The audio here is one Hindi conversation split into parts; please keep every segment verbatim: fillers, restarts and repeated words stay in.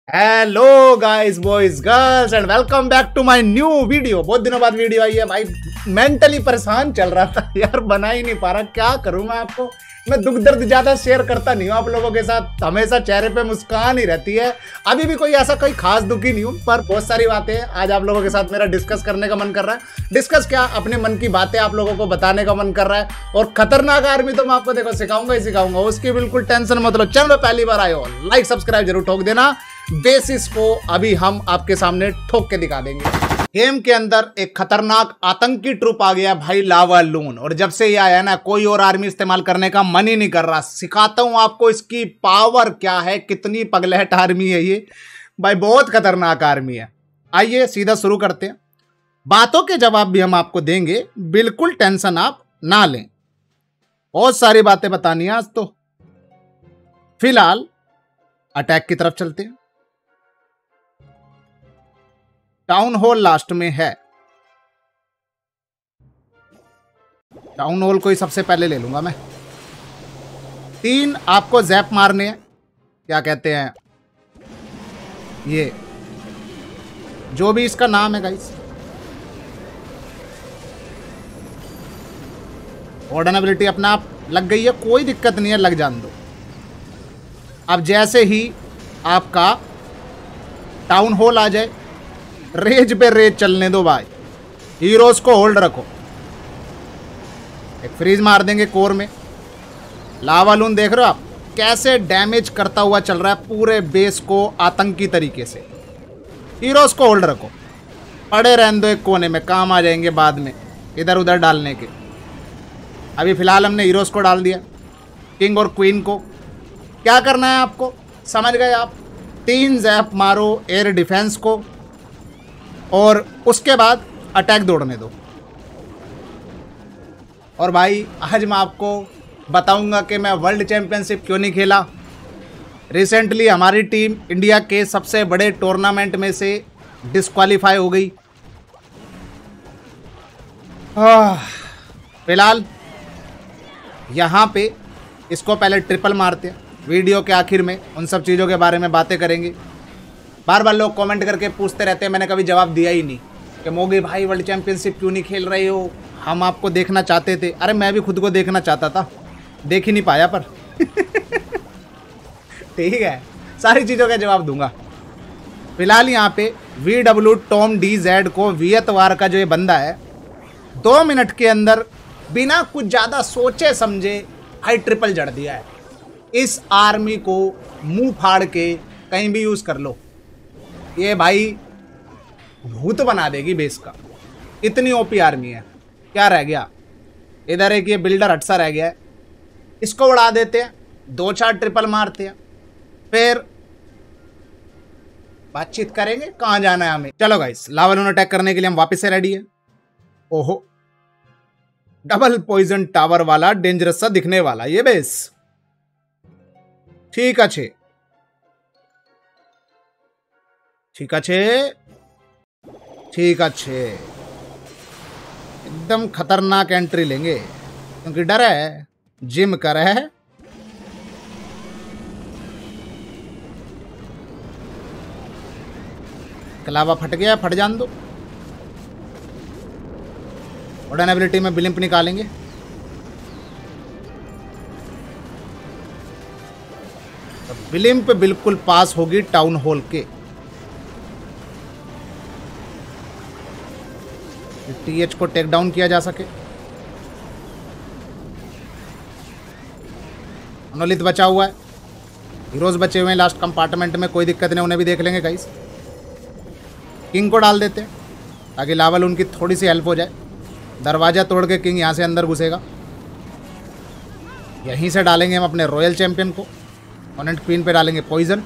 Hello guys boys girls and welcome back to my new video. बहुत दिनों बाद वीडियो आई है भाई। मेंटली परेशान चल रहा था यार, बना ही नहीं पा रहा। क्या करूं मैं आपको, मैं दुख दर्द ज्यादा शेयर करता नहीं हूं आप लोगों के साथ। हमेशा चेहरे पे मुस्कान ही रहती है। अभी भी कोई ऐसा कोई खास दुखी नहीं हूं, पर बहुत सारी बातें आज आप लोगों के साथ मेरा डिस्कस करने का मन कर रहा है। डिस्कस क्या, अपने मन की बातें आप लोगों को बताने का मन कर रहा है। और खतरनाक आर्मी तो मैं आपको देखो सिखाऊंगा ही सिखाऊंगा, उसकी बिल्कुल टेंशन मत लो। चैनल पे पहली बार आए हो, लाइक सब्सक्राइब जरूर ठोक देना। बेसिस को अभी हम आपके सामने ठोक के दिखा देंगे। गेम के अंदर एक खतरनाक आतंकी ट्रुप आ गया भाई, लावा लून। और जब से ये आया ना, कोई और आर्मी इस्तेमाल करने का मन ही नहीं कर रहा। सिखाता हूं आपको इसकी पावर क्या है, कितनी पगलहट आर्मी है ये भाई, बहुत खतरनाक आर्मी है। आइए सीधा शुरू करते हैं। बातों के जवाब भी हम आपको देंगे, बिल्कुल टेंशन आप ना लें। बहुत सारी बातें बतानी है आज तो। फिलहाल अटैक की तरफ चलते हैं। टाउन हॉल लास्ट में है। टाउन हॉल को ही सबसे पहले ले लूंगा मैं। तीन आपको जैप मारने हैं, क्या कहते हैं ये, जो भी इसका नाम है गाइस। वार्डन एबिलिटी अपना आप लग गई है, कोई दिक्कत नहीं है, लग जान दो। अब जैसे ही आपका टाउन हॉल आ जाए, रेज पे रेज चलने दो भाई। हीरोज को होल्ड रखो। एक फ्रीज मार देंगे कोर में। लावा लून देख रहे हो आप कैसे डैमेज करता हुआ चल रहा है पूरे बेस को आतंकी तरीके से। हीरोज को होल्ड रखो, पड़े रहने दो एक कोने में, काम आ जाएंगे बाद में इधर उधर डालने के। अभी फिलहाल हमने हीरोज को डाल दिया, किंग और क्वीन को। क्या करना है आपको, समझ गए आप। तीन जैप मारो एयर डिफेंस को, और उसके बाद अटैक दौड़ने दो। और भाई आज मैं आपको बताऊंगा कि मैं वर्ल्ड चैंपियनशिप क्यों नहीं खेला। रिसेंटली हमारी टीम इंडिया के सबसे बड़े टूर्नामेंट में से डिस्क्वालीफाई हो गई। फिलहाल यहाँ पे इसको पहले ट्रिपल मारते हैं। वीडियो के आखिर में उन सब चीज़ों के बारे में बातें करेंगे। बार बार लोग कमेंट करके पूछते रहते हैं, मैंने कभी जवाब दिया ही नहीं कि मोगी भाई वर्ल्ड चैंपियनशिप क्यों नहीं खेल रहे हो, हम आपको देखना चाहते थे। अरे मैं भी खुद को देखना चाहता था, देख ही नहीं पाया पर ठीक है, सारी चीज़ों का जवाब दूंगा। फिलहाल यहाँ पे V W Tom D Z को वियतवार का जो ये बंदा है, दो मिनट के अंदर बिना कुछ ज़्यादा सोचे समझे हाई ट्रिपल जड़ दिया है। इस आर्मी को मुंह फाड़ के कहीं भी यूज़ कर लो, ये भाई भूत बना देगी बेस का। इतनी ओपी आर्मी है। क्या रह गया इधर, एक ये बिल्डर हटसा रह गया है, इसको उड़ा देते हैं, दो चार ट्रिपल मारते हैं, फिर बातचीत करेंगे कहाँ जाना है हमें। चलो गाइस, लावा लून अटैक करने के लिए हम वापस से रेडी है। ओहो, डबल पॉइजन टावर वाला डेंजरस सा दिखने वाला ये बेस। ठीक अच्छे ठीक अच्छे ठीक अच्छे एकदम खतरनाक एंट्री लेंगे, क्योंकि डर है जिम कर है। कलावा फट गया, फट जान दो। वॉर्डन एबिलिटी में ब्लिम्प निकालेंगे। तो ब्लिम्प बिल्कुल पास होगी टाउन हॉल के। टीएच को टेक डाउन किया जा सके। मोनोलिथ बचा हुआ है, हीरोज बचे हुए हैं लास्ट कंपार्टमेंट में, कोई दिक्कत नहीं, उन्हें भी देख लेंगे गाइस। किंग को डाल देते हैं ताकि लावा लून की थोड़ी सी हेल्प हो जाए। दरवाजा तोड़ के किंग यहाँ से अंदर घुसेगा। यहीं से डालेंगे हम अपने रॉयल चैंपियन को। ऑनेंट क्वीन पे डालेंगे पॉइजन।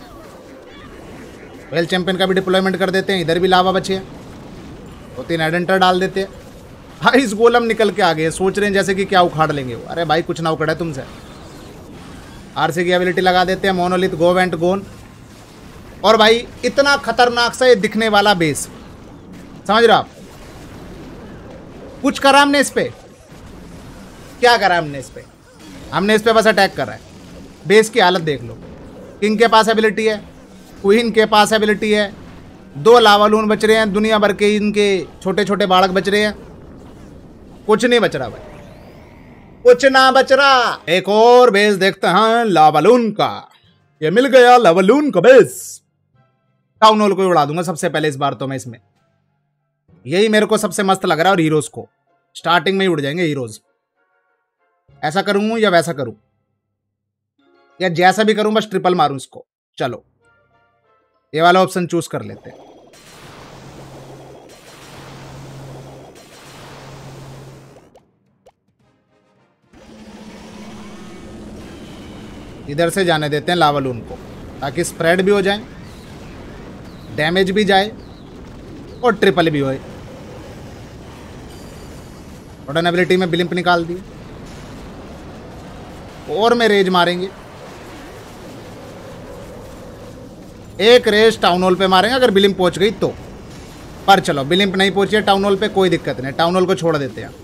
रॉयल चैंपियन का भी डिप्लॉयमेंट कर देते हैं। इधर भी लावा बचे हैं, दो तीन एडेंटर डाल देते हैं। भाई इस गोलम निकल के आ गए, सोच रहे हैं जैसे कि क्या उखाड़ लेंगे वो। अरे भाई कुछ ना उखड़ा है तुमसे। आरसी की एबिलिटी लगा देते हैं, मोनोलिथ गो वेंट गोन। और भाई इतना खतरनाक सा ये दिखने वाला बेस, समझ रहे हो आप। कुछ करा हमने इस पे, क्या करा हमने इस पे, हमने इस पे बस अटैक करा है। बेस की हालत देख लो। किंग के पास एबिलिटी है, क्वीन के पास एबिलिटी है, दो लावा लून बच रहे हैं, दुनिया भर के इनके छोटे छोटे बालक बच रहे हैं, कुछ नहीं बच रहा भाई, कुछ ना बच रहा। एक और बेस देखते हैं लावालून का। ये मिल गया लावालून का बेस। टाउन हॉल को उड़ा दूंगा सबसे पहले इस बार तो मैं इसमें, यही मेरे को सबसे मस्त लग रहा है। और हीरोज को स्टार्टिंग में ही उड़ जाएंगे हीरोज। ऐसा करूं या वैसा करूं, या जैसा भी करूं बस ट्रिपल मारूं इसको। चलो ये वाला ऑप्शन चूज कर लेते हैं। इधर से जाने देते हैं लावालून को, ताकि स्प्रेड भी हो जाए, डैमेज भी जाए और ट्रिपल भी होए। मॉडर्न एबिलिटी में ब्लिम्प निकाल दिए, और में रेज मारेंगे। एक रेज टाउन हॉल पे मारेंगे अगर ब्लिम्प पहुंच गई तो। पर चलो ब्लिम्प नहीं पहुंची है टाउन हॉल पे, कोई दिक्कत नहीं, टाउन हॉल को छोड़ देते हैं।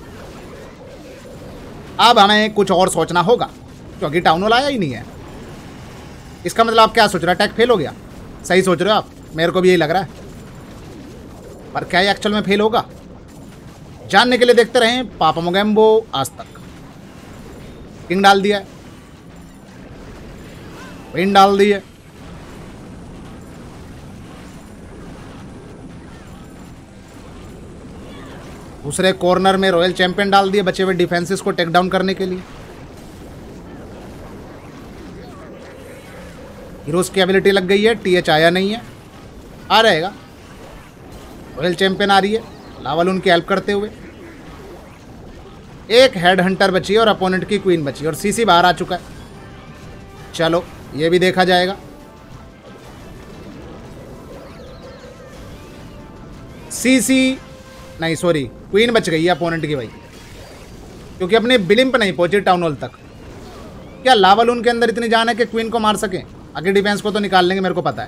अब हमें कुछ और सोचना होगा, क्योंकि टाउन हॉल आया ही नहीं है। इसका मतलब आप क्या सोच रहे हो, अटैक फेल हो गया? सही सोच रहे हो आप, मेरे को भी यही लग रहा है। पर क्या ये एक्चुअल में फेल होगा, जानने के लिए देखते रहें पापा मोगेम्बो आज तक। किंग डाल दिया, विन डाल दी है, दूसरे कॉर्नर में रॉयल चैंपियन डाल दिए बचे हुए डिफेंसेस को टेक डाउन करने के लिए। हीरोज की एबिलिटी लग गई है, टीएच आया नहीं है, आ रहेगा। रॉयल चैंपियन आ रही है लावालून की हेल्प करते हुए। एक हेड हंटर बची है और अपोनेंट की क्वीन बची है, और सीसी बाहर आ चुका है। चलो ये भी देखा जाएगा। सीसी नहीं, सॉरी, क्वीन बच गई है अपोनेंट की भाई, क्योंकि अपने ब्लिम्प नहीं पहुंची टाउन हॉल तक। क्या लावालून के अंदर इतनी जान है कि क्वीन को मार सके? आगे डिफेंस को तो निकाल लेंगे, मेरे को पता है।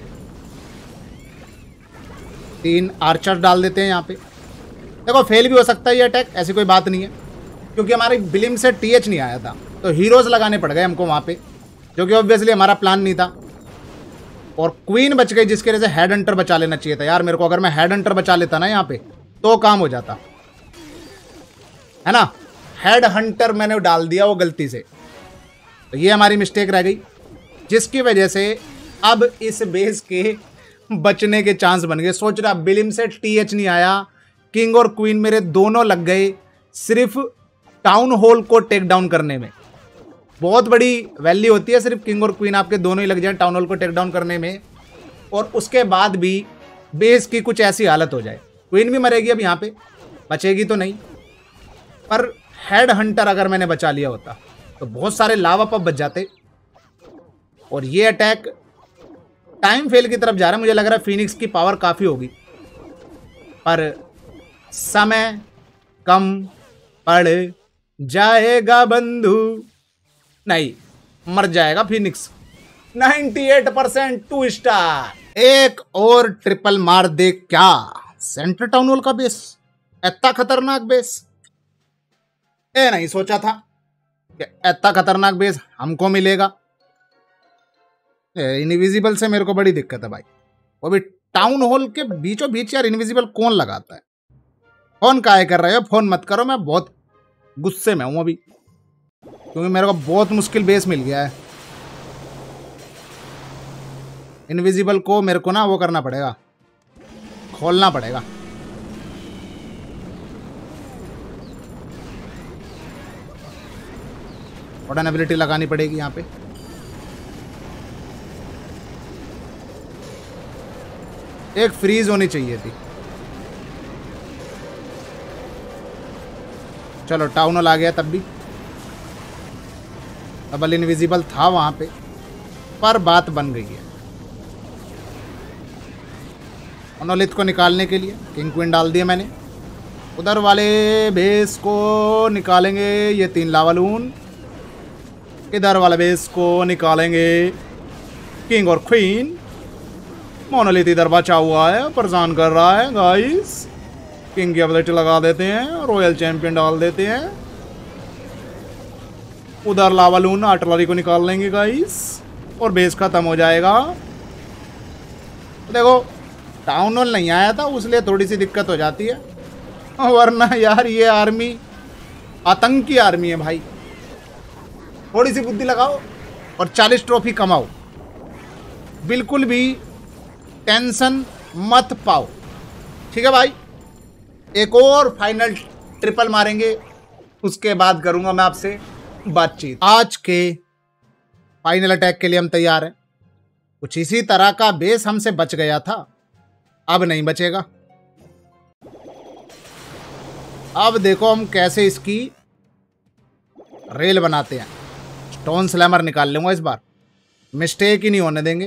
तीन आर्चर डाल देते हैं यहाँ पे। देखो फेल भी हो सकता है ये अटैक, ऐसी कोई बात नहीं है, क्योंकि हमारे ब्लिम्प से टीएच नहीं आया था, तो हीरोज लगाने पड़ गए हमको वहाँ पे, जो कि ऑब्वियसली हमारा प्लान नहीं था। और क्वीन बच गई, जिसके वजह से हेड हंटर बचा लेना चाहिए था यार मेरे को। अगर मैं हेड हंटर बचा लेता ना यहाँ पे तो काम हो जाता है ना। हेड हंटर मैंने डाल दिया वो गलती से, तो ये हमारी मिस्टेक रह गई, जिसकी वजह से अब इस बेस के बचने के चांस बन गए। सोच रहा ब्लिम्प से टीएच नहीं आया, किंग और क्वीन मेरे दोनों लग गए सिर्फ टाउन हॉल को टेक डाउन करने में। बहुत बड़ी वैल्यू होती है सिर्फ किंग और क्वीन आपके दोनों ही लग जाए टाउन हॉल को टेक डाउन करने में, और उसके बाद भी बेस की कुछ ऐसी हालत हो जाए। क्वीन भी मरेगी अब यहाँ पे, बचेगी तो नहीं, पर हेड हंटर अगर मैंने बचा लिया होता तो बहुत सारे लावा पब बच जाते। और ये अटैक टाइम फेल की तरफ जा रहा है। मुझे लग रहा है फिनिक्स की पावर काफ़ी होगी, पर समय कम पड़ जाएगा बंधु। नहीं, मर जाएगा फिनिक्स। अट्ठानवे परसेंट टू स्टार। एक और ट्रिपल मार दे क्या? सेंटर टाउन हॉल का बेस, इतना खतरनाक बेस ए नहीं सोचा था कि इतना खतरनाक बेस हमको मिलेगा। इनविजिबल से मेरे को बड़ी दिक्कत है भाई, वो भी टाउन हॉल के बीचों बीच। यार इनविजिबल कौन लगाता है? फोन काहे कर रहे हो? फोन मत करो, मैं बहुत गुस्से में हूं अभी, क्योंकि मेरे को बहुत मुश्किल बेस मिल गया है। इनविजिबल को मेरे को ना वो करना पड़ेगा, खोलना पड़ेगा। मॉडर्न एबिलिटी लगानी पड़ेगी यहाँ पे। एक फ्रीज होनी चाहिए थी। चलो टाउन हॉल आ गया, तब भी डबल इनविजिबल था वहां पे, पर बात बन गई है। मोनोलिथ को निकालने के लिए किंग क्वीन डाल दिया मैंने। उधर वाले बेस को निकालेंगे ये तीन लावालून, इधर वाले बेस को निकालेंगे किंग और क्वीन। मोनोलिथ इधर बचा हुआ है, परेशान कर रहा है गाइस। किंग की एबिलिटी लगा देते हैं, रॉयल चैंपियन डाल देते हैं। उधर लावालून आर्टिलरी को निकाल लेंगे गाइस, और बेस खत्म हो जाएगा। देखो टाउन हॉल नहीं आया था, उसलिए थोड़ी सी दिक्कत हो जाती है, वरना यार ये आर्मी आतंकी आर्मी है भाई। थोड़ी सी बुद्धि लगाओ और चालीस ट्रॉफी कमाओ, बिल्कुल भी टेंशन मत पाओ, ठीक है भाई। एक और फाइनल ट्रिपल मारेंगे, उसके बाद करूंगा मैं आपसे बातचीत। आज के फाइनल अटैक के लिए हम तैयार हैं। कुछ इसी तरह का बेस हमसे बच गया था, अब नहीं बचेगा। अब देखो हम कैसे इसकी रेल बनाते हैं। स्टोन स्लैमर निकाल लूंगा इस बार, मिस्टेक ही नहीं होने देंगे।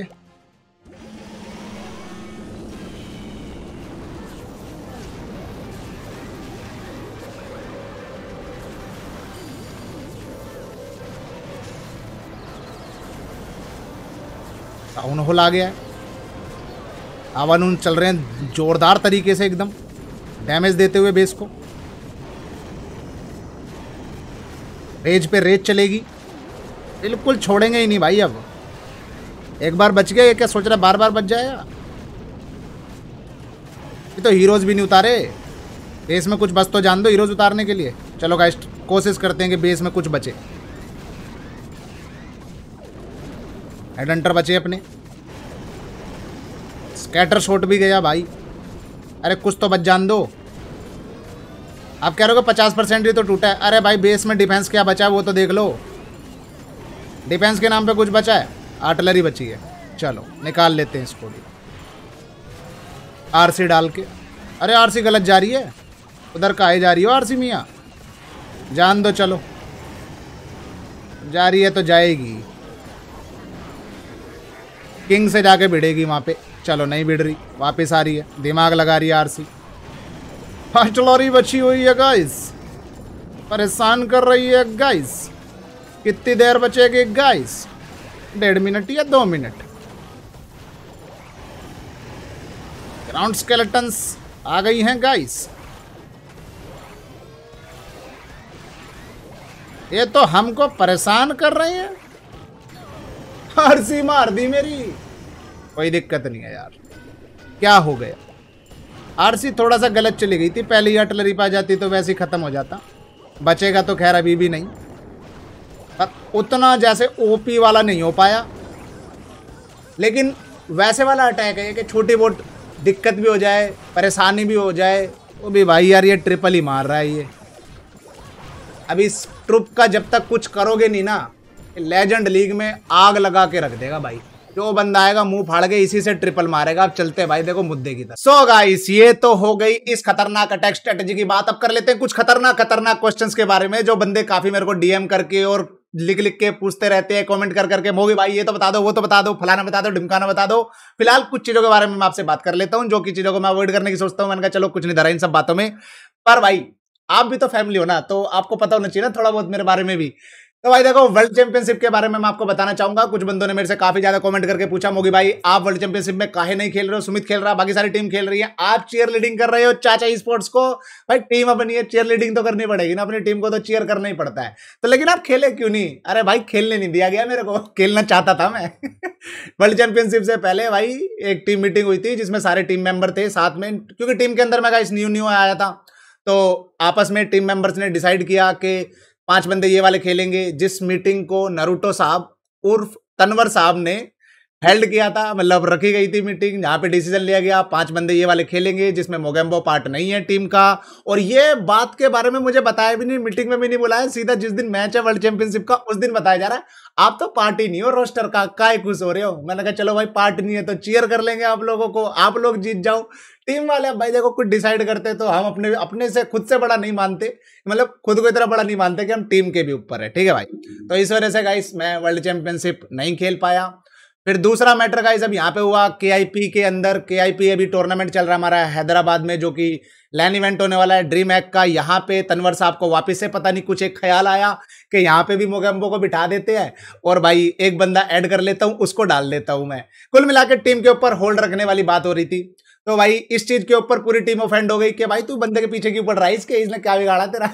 टाउन हॉल आ गया है, आवन उन चल रहे हैं जोरदार तरीके से, एकदम डैमेज देते हुए बेस को। रेज पे रेज चलेगी, बिल्कुल छोड़ेंगे ही नहीं भाई। अब एक बार बच गए, क्या सोच रहा बार बार बच जाएगा? ये तो हीरोज भी नहीं उतारे, बेस में कुछ बच तो जान दो हीरोज उतारने के लिए। चलो गाइस कोशिश करते हैं कि बेस में कुछ बचे। हेडहंटर बचे अपने, स्कैटर शॉट भी गया भाई। अरे कुछ तो बच जान दो। आप कह रहे हो पचास परसेंट ही तो टूटा है। अरे भाई बेस में डिफेंस क्या बचा है वो तो देख लो। डिफेंस के नाम पे कुछ बचा है? आर्टिलरी बची है, चलो निकाल लेते हैं इसको भी आरसी डाल के। अरे आरसी गलत जा रही है, उधर काहे जा रही हो आरसी मियाँ? जान दो, चलो जा रही है तो जाएगी, किंग से जाके भिड़ेगी वहाँ पे। चलो नहीं भिड़ रही, वापस आ रही है, दिमाग लगा रही है आरसी। आर्टिलरी बची हुई है गाइस, परेशान कर रही है गाइस। कितनी देर बचेगी गाइस? डेढ़ मिनट या दो मिनट। ग्राउंड स्केलेटन्स आ गई हैं गाइस। ये तो हमको परेशान कर रहे हैं। आरसी मार दी मेरी। कोई दिक्कत नहीं है यार, क्या हो गया? आरसी थोड़ा सा गलत चली गई थी, पहले ही आर्टिलरी पा जाती तो वैसे ही खत्म हो जाता। बचेगा तो खैर अभी भी नहीं, पर उतना जैसे ओपी वाला नहीं हो पाया। लेकिन वैसे वाला अटैक है कि छोटी बहुत दिक्कत भी हो जाए, परेशानी भी हो जाए, वो भी भाई यार ये ट्रिपल ही मार रहा है ये। अभी इस ट्रुप का जब तक कुछ करोगे नहीं ना, लेजेंड लीग में आग लगा के रख देगा भाई। जो बंदा आएगा मुंह फाड़ के इसी से ट्रिपल मारेगा। अब चलते हैं भाई देखो मुद्दे की तरफ। सो गाइस ये तो हो गई इस खतरनाक अटैक स्ट्रेटेजी की बात। अब कर लेते हैं कुछ खतरनाक खतरनाक क्वेश्चंस के बारे में, जो बंदे काफी मेरे को डीएम करके और लिख लिख के पूछते रहते हैं, कमेंट कर करके, मोगी भाई ये तो बता दो, वो तो बता दो, फलाना बता दो, ढिमकाना बता दो। फिलहाल कुछ चीजों के बारे में मैं आपसे बात कर लेता हूं, जो कि चीजों को मैं अवॉइड करने की सोचता हूं। मैंने कहा चलो कुछ नहीं धरा इन सब बातों में, पर भाई आप भी तो फैमिली हो ना, तो आपको पता होना चाहिए ना थोड़ा बहुत मेरे बारे में भी। तो भाई देखो वर्ल्ड चैंपियनशिप के बारे में मैं आपको बताना चाहूंगा। कुछ बंदों ने मेरे से काफी ज्यादा कमेंट करके पूछा, मोगी भाई आप वर्ल्ड चैंपियनशिप में काहे नहीं खेल रहे हो? सुमित खेल रहा, बाकी सारी टीम खेल रही है, आप चीयर लीडिंग कर रहे हो चाचा स्पोर्ट्स को। भाई टीम अपनी है, चीयर लीडिंग तो करनी पड़ेगी ना, अपनी टीम को तो चीयर करना ही पड़ता है। तो लेकिन आप खेले क्यों नहीं? अरे भाई खेलने नहीं दिया गया मेरे को, खेलना चाहता था मैं। वर्ल्ड चैंपियनशिप से पहले भाई एक टीम मीटिंग हुई थी जिसमें सारे टीम मेंबर थे साथ में, क्योंकि टीम के अंदर मैं गाइस न्यू न्यू आया था। तो आपस में टीम मेंबर्स ने डिसाइड किया कि पांच बंदे ये वाले खेलेंगे, जिस मीटिंग को नरूटो साहब उर्फ तनवर साहब ने हेल्ड किया था, मतलब रखी गई थी मीटिंग जहां पे डिसीजन लिया गया पांच बंदे ये वाले खेलेंगे, जिसमें मोगेम्बो पार्ट नहीं है टीम का। और ये बात के बारे में मुझे बताया भी नहीं, मीटिंग में भी नहीं बुलाया, सीधा जिस दिन मैच है वर्ल्ड चैंपियनशिप का उस दिन बताया जा रहा है आप तो पार्टी नहीं हो रोस्टर का, काय खुश हो रहे हो? मैंने कहा चलो भाई पार्टी नहीं है तो चीयर कर लेंगे आप लोगों को, आप लोग जीत जाओ। टीम वाले भाई देखो कुछ डिसाइड करते तो हम अपने अपने से खुद से बड़ा नहीं मानते, मतलब खुद को इतना बड़ा नहीं मानते कि हम टीम के भी ऊपर है, ठीक है भाई। तो इस वजह से गाइस मैं वर्ल्ड चैंपियनशिप नहीं खेल पाया। फिर दूसरा मैटर गाइस अब यहाँ पे हुआ के आई पी के अंदर। के आई पी अभी टूर्नामेंट चल रहा है हमारा हैदराबाद में, जो कि लैन इवेंट होने वाला है ड्रीम हैक का। यहाँ पे तनवर साहब को वापस से पता नहीं कुछ एक ख्याल आया कि यहाँ पे भी मोगेम्बो को बिठा देते हैं और भाई एक बंदा ऐड कर लेता हूँ, उसको डाल देता हूँ मैं। कुल मिलाकर टीम के ऊपर होल्ड रखने वाली बात हो रही थी। तो भाई इस चीज के ऊपर पूरी टीम ऑफेंड हो गई कि भाई तू बंदे के पीछे क्यों पड़ रहा है, इसके इसने क्या बिगाड़ा तेरा?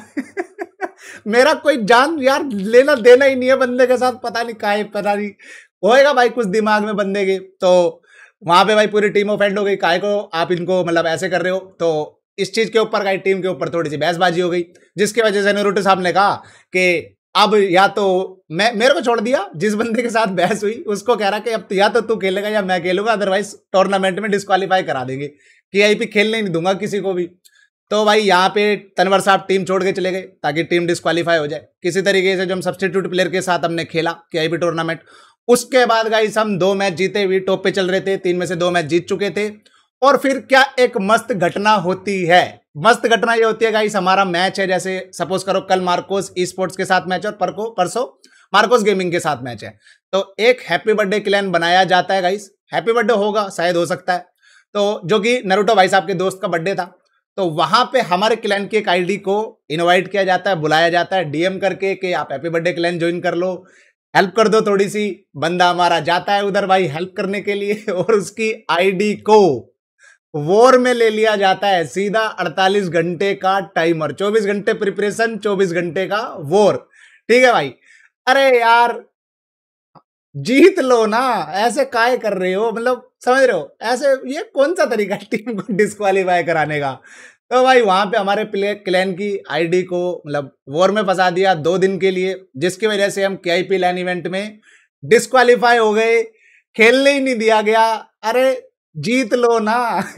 मेरा कोई जान यार लेना देना ही नहीं है बंदे के साथ, पता नहीं काहे, पता नहीं होएगा भाई कुछ दिमाग में बंदे के। तो वहां पे भाई पूरी टीम ऑफेंड हो गई, काहे को आप इनको मतलब ऐसे कर रहे हो। तो इस चीज के ऊपर भाई टीम के ऊपर थोड़ी सी बहसबाजी हो गई, जिसकी वजह से नारुतो साहब ने कहा कि अब या तो मैं, मेरे को छोड़ दिया, जिस बंदे के साथ बहस हुई उसको कह रहा कि अब या तो तू खेलेगा या मैं खेलूंगा, अदरवाइज टूर्नामेंट में डिस्क्वालीफाई करा देंगे, कि आई पी खेलने नहीं दूंगा किसी को भी। तो भाई यहाँ पे तनवर साहब टीम छोड़ के चले गए ताकि टीम डिस्क्वालीफाई हो जाए। किसी तरीके से जो हम सब्स्टिट्यूट प्लेयर के साथ हमने खेला के आई पी टूर्नामेंट, उसके बाद गाइस हम दो मैच जीते हुए टॉप पे चल रहे थे, तीन में से दो मैच जीत चुके थे। और फिर क्या एक मस्त घटना होती है, मस्त घटना ये होती है गाइस, हमारा मैच है, जैसे सपोज करो कल मार्कोस ई स्पोर्ट्स के साथ मैच है और परको परसों मार्कोस गेमिंग के साथ मैच है, तो एक हैप्पी बर्थडे क्लैन बनाया जाता है गाइस। हैप्पी बर्थडे होगा शायद, हो सकता है, तो जो कि नारुतो भाई साहब के दोस्त का बर्थडे था, तो वहां पे हमारे क्लैन की एक आईडी को इनवाइट किया जाता है, बुलाया जाता है डीएम करके कि आप हैप्पी बर्थडे क्लैन ज्वाइन कर लो, हेल्प कर दो थोड़ी सी। बंदा हमारा जाता है उधर भाई हेल्प करने के लिए, और उसकी आईडी को वॉर में ले लिया जाता है सीधा। अड़तालीस घंटे का टाइमर, चौबीस घंटे प्रिपरेशन, चौबीस घंटे का वॉर, ठीक है भाई। अरे यार जीत लो ना, ऐसे काय कर रहे हो, मतलब समझ रहे हो, ऐसे ये कौन सा तरीका है टीम को डिस्क्वालीफाई कराने का। तो भाई वहां पे हमारे प्ले क्लैन की आईडी को मतलब वॉर में फंसा दिया दो दिन के लिए, जिसकी वजह से हम K I P LAN event में डिस्क्वालीफाई हो गए, खेलने ही नहीं दिया गया। अरे जीत लो ना।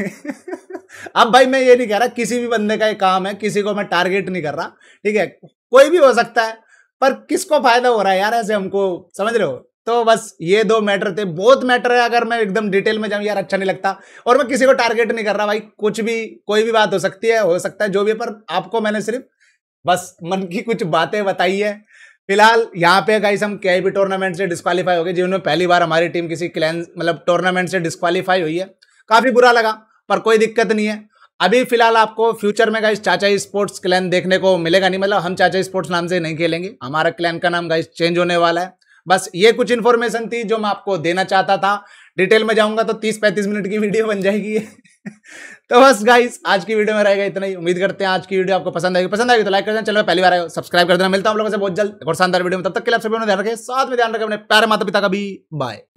अब भाई मैं ये नहीं कह रहा किसी भी बंदे का ये काम है, किसी को मैं टारगेट नहीं कर रहा, ठीक है, कोई भी हो सकता है, पर किसको फायदा हो रहा है यार ऐसे, हमको समझ रहे हो। तो बस ये दो मैटर थे, बहुत मैटर है, अगर मैं एकदम डिटेल में जाऊं यार अच्छा नहीं लगता, और मैं किसी को टारगेट नहीं कर रहा भाई, कुछ भी कोई भी बात हो सकती है, हो सकता है जो भी, पर आपको मैंने सिर्फ बस मन की कुछ बातें बताई है। फिलहाल यहाँ पे गाइस हम के आई पी टूर्नामेंट से डिस्क्वालीफाई हो गए, जिन्होंने पहली बार हमारी टीम किसी क्लैन मतलब टूर्नामेंट से डिस्क्वालीफाई हुई है, काफी बुरा लगा, पर कोई दिक्कत नहीं है। अभी फिलहाल आपको फ्यूचर में गाइस चाचा स्पोर्ट्स क्लैन देखने को मिलेगा नहीं, मतलब हम चाचा स्पोर्ट्स नाम से नहीं खेलेंगे, हमारा क्लैन का नाम गाइस चेंज होने वाला है। बस ये कुछ इन्फॉर्मेशन थी जो मैं आपको देना चाहता था। डिटेल में जाऊंगा तो तीस पैंतीस मिनट की वीडियो बन जाएगी। तो बस गाइस आज की वीडियो में रहेगा इतना ही। उम्मीद करते हैं आज की वीडियो आपको पसंद आएगी, पसंद आएगी तो लाइक कर देना, चलो पहली बार आए सब्सक्राइब कर देना। मिलता हूं आप लोगों से बहुत जल्द एक और शानदार वीडियो में, तब तक के लिए आप सभी ध्यान रखें, साथ में ध्यान रखें अपने प्यारे माता पिता का भी। बाय।